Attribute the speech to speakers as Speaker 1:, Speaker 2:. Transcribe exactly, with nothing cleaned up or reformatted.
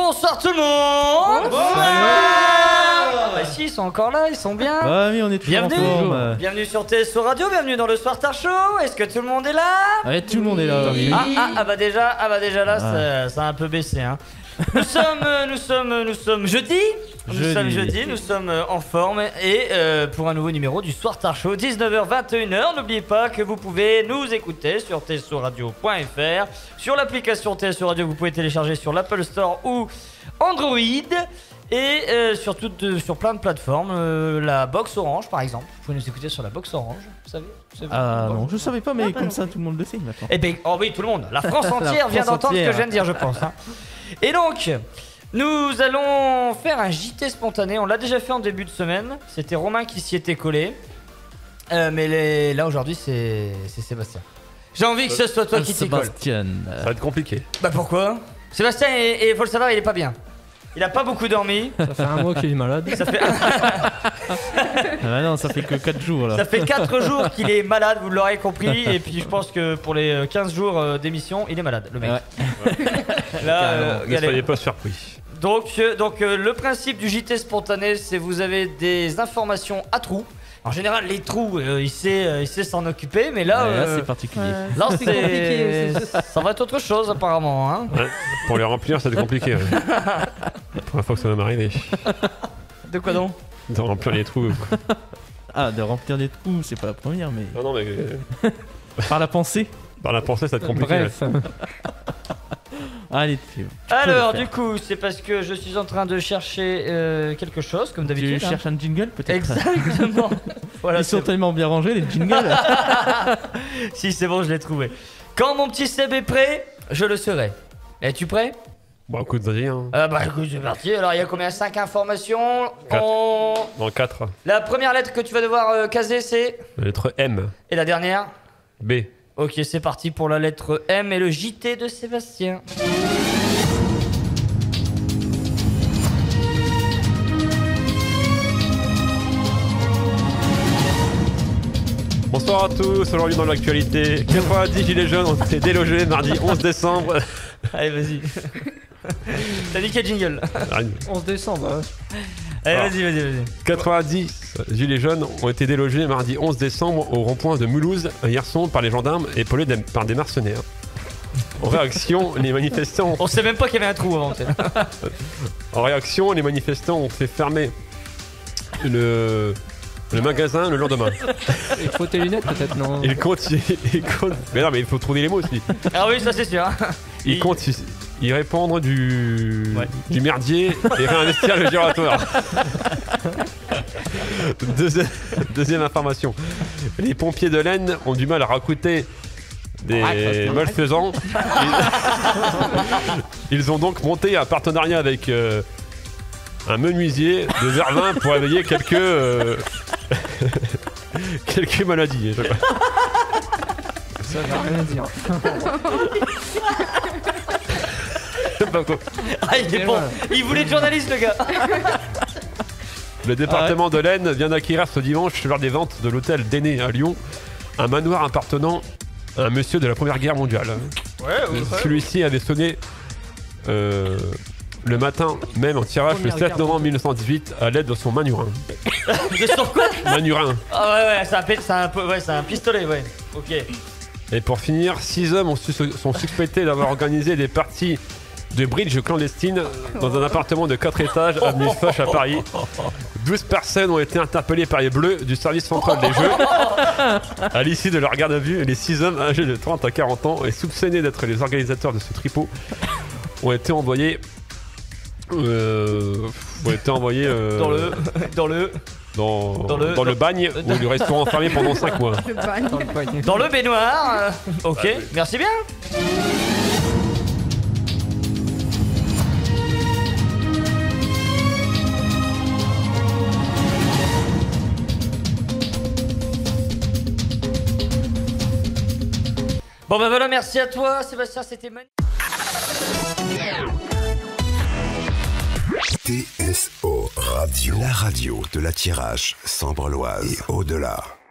Speaker 1: Bonsoir tout le monde. Bonsoir. Bah si, ils sont encore là, ils sont bien.
Speaker 2: Bah oui, on est toujours
Speaker 1: Bienvenue.
Speaker 2: en forme.
Speaker 1: Bienvenue sur T S O Radio, bienvenue dans le Soir Tard Show. Est-ce que tout le monde est là?
Speaker 2: Ouais, tout le monde est là. Oui.
Speaker 1: Ah, ah, ah bah déjà, ah bah déjà là,
Speaker 2: Ah.
Speaker 1: ça, ça a un peu baissé. Hein. Nous sommes, euh, nous sommes, euh, nous sommes jeudi. Nous
Speaker 2: Jeudi.
Speaker 1: sommes jeudi, nous sommes euh, en forme et euh, pour un nouveau numéro du Soir Tard Show, dix-neuf heures vingt et une heures. N'oubliez pas que vous pouvez nous écouter sur t s o radio point f r, sur l'application T S O Radio que vous pouvez télécharger sur l'Apple Store ou Android et euh, sur, toutes, euh, sur plein de plateformes. Euh, la box Orange par exemple, vous pouvez nous écouter sur la box Orange, vous savez, vous savez
Speaker 2: Ah
Speaker 1: Bon.
Speaker 2: non, je savais pas, mais
Speaker 1: Ah, bah
Speaker 2: comme
Speaker 1: non.
Speaker 2: ça tout le monde le sait maintenant.
Speaker 1: Eh ben, oh oui, tout le monde. La France
Speaker 2: La
Speaker 1: entière vient
Speaker 2: France
Speaker 1: d'entendre ce que
Speaker 2: entière.
Speaker 1: je viens de dire, je pense. hein. Et donc, nous allons faire un J T spontané. On l'a déjà fait en début de semaine. C'était Romain qui s'y était collé. Euh, mais les- là, aujourd'hui, c'est c'est Sébastien. J'ai envie que ce soit toi qui t'y colle.
Speaker 2: Sébastien.
Speaker 3: Ça va être compliqué.
Speaker 1: Bah pourquoi? Sébastien, et il faut le savoir, il est pas bien. Il a pas beaucoup dormi.
Speaker 4: Ça fait un mois qu'il est malade.
Speaker 1: Ça fait,
Speaker 2: Ah non, ça fait que quatre jours là.
Speaker 1: ça fait quatre jours qu'il est malade, vous l'aurez compris. Et puis, je pense que pour les quinze jours euh, d'émission, il est malade, le mec.
Speaker 2: Ouais.
Speaker 1: Là, euh,
Speaker 3: Ne
Speaker 1: galère.
Speaker 3: soyez pas surpris.
Speaker 1: Donc, euh, donc euh, le principe du J T spontané, c'est vous avez des informations à trous. En général, les trous, euh, il sait, euh, il sait s'en occuper, mais là,
Speaker 2: Ouais, là,
Speaker 1: euh,
Speaker 2: c'est particulier.
Speaker 1: là,
Speaker 5: C'est compliqué
Speaker 1: c'est, ça va être autre chose apparemment. Hein.
Speaker 3: Ouais, pour les remplir, ça va être compliqué. Ouais. La première fois que ça va m'arriver.
Speaker 1: De quoi donc?
Speaker 3: De remplir les trous. quoi.
Speaker 2: Ah, de remplir des trous, c'est pas la première, mais
Speaker 3: Non, non, mais euh,
Speaker 2: par la pensée.
Speaker 3: par la pensée, ça va être compliqué.
Speaker 4: Bref,
Speaker 2: Allez, tu,
Speaker 1: Alors,
Speaker 2: le
Speaker 1: du
Speaker 2: faire.
Speaker 1: coup, c'est parce que je suis en train de chercher euh, quelque chose, comme
Speaker 2: tu
Speaker 1: d'habitude. hein.
Speaker 2: cherches un jingle peut-être.
Speaker 1: Exactement. Voilà,
Speaker 2: Ils sont
Speaker 1: c'est bon.
Speaker 2: tellement bien rangés les jingles.
Speaker 1: Si, c'est bon, je l'ai trouvé. Quand mon petit Seb est prêt, je le serai. Es-tu prêt?
Speaker 3: Bon, écoute, vas-y. Hein.
Speaker 1: Ah bah écoute, c'est parti. Alors, il y a combien? cinq informations.
Speaker 3: Quatre.
Speaker 1: On...
Speaker 3: Dans quatre.
Speaker 1: La première lettre que tu vas devoir euh, caser, c'est...
Speaker 3: La lettre M.
Speaker 1: Et la dernière?
Speaker 3: B.
Speaker 1: Ok, c'est parti pour la lettre M et le J T de Sébastien.
Speaker 3: Bonsoir à tous. Aujourd'hui, dans l'actualité, quatre-vingt-dix gilets jaunes ont été délogés mardi onze décembre.
Speaker 1: Allez, vas-y. T'as dit quel jingle?
Speaker 4: onze décembre. hein.
Speaker 1: Allez,
Speaker 3: Ah.
Speaker 1: vas-y, vas-y, vas-y.
Speaker 3: quatre-vingt-dix gilets jaunes ont été délogés mardi onze décembre au rond-point de Mulhouse hier soir par les gendarmes et épaulés des- par des mercenaires. En réaction, les manifestants,
Speaker 1: On sait même pas qu'il y avait un trou avant. t'sais.
Speaker 3: en réaction, les manifestants ont fait fermer le, le magasin le lendemain.
Speaker 4: Il faut tes lunettes peut-être, non?
Speaker 3: Ils comptent, ils comptent- mais non, mais il faut trouver les mots aussi.
Speaker 1: Ah oui, ça c'est sûr. hein.
Speaker 3: Ils
Speaker 1: Il-
Speaker 3: comptent y, y répandre du,
Speaker 1: Ouais.
Speaker 3: du merdier et réinvestir le giratoire. Deuxième, deuxième information. Les pompiers de l'Aisne ont du mal à recruter des
Speaker 4: Ouais, ça,
Speaker 3: malfaisants. Ils, ils ont donc monté un partenariat avec euh, un menuisier de Vervins pour réveiller quelques euh, quelques maladies. je sais pas.
Speaker 4: Ça veut rien dire.
Speaker 3: Pas quoi.
Speaker 1: Ah, il est
Speaker 4: Et
Speaker 1: bon.
Speaker 4: voilà.
Speaker 1: Il voulait être journaliste, le gars.
Speaker 3: Le département de l'Aisne vient d'acquérir ce dimanche lors des ventes de l'hôtel d'Aîné à Lyon un manoir appartenant à un monsieur de la Première Guerre mondiale.
Speaker 1: Ouais,
Speaker 3: Celui-ci avait sonné euh, le matin même en tirage le
Speaker 1: Première
Speaker 3: sept
Speaker 1: Guerre
Speaker 3: novembre mille neuf cent dix-huit à l'aide de son manurin.
Speaker 1: De sur quoi?
Speaker 3: Manurin.
Speaker 1: Ah ouais, ouais, c'est un, pi- c'est un, peu- ouais, c'est un pistolet, ouais. Ok.
Speaker 3: Et pour finir, six hommes ont sus- sont suspectés d'avoir organisé des parties de bridge clandestines dans un appartement de quatre étages avenue Foch à Paris. douze personnes ont été interpellées par les Bleus du service central des Jeux. À l'issue de leur garde à vue, les six hommes âgés de trente à quarante ans et soupçonnés d'être les organisateurs de ce tripot ont été envoyés euh, ont été envoyés euh,
Speaker 1: Dans le. Dans le.
Speaker 3: dans,
Speaker 1: dans le-
Speaker 3: dans le
Speaker 1: dans-
Speaker 3: bagne ou du restaurant fermé pendant cinq mois.
Speaker 5: Le bagne.
Speaker 4: Dans le poignet.
Speaker 1: Dans le baignoire. euh, Ok, merci bien. Bon bah voilà, merci à toi Sébastien, c'était magnifique.
Speaker 6: T S O Radio, la radio de la Tirage, Sambre-Loise et au-delà.